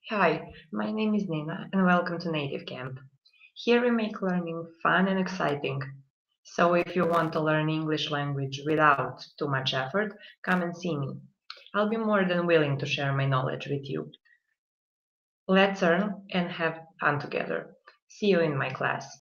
Hi, my name is Nina and welcome to Native Camp. Here we make learning fun and exciting. So if you want to learn English language without too much effort, come and see me. I'll be more than willing to share my knowledge with you. Let's learn and have fun together. See you in my class.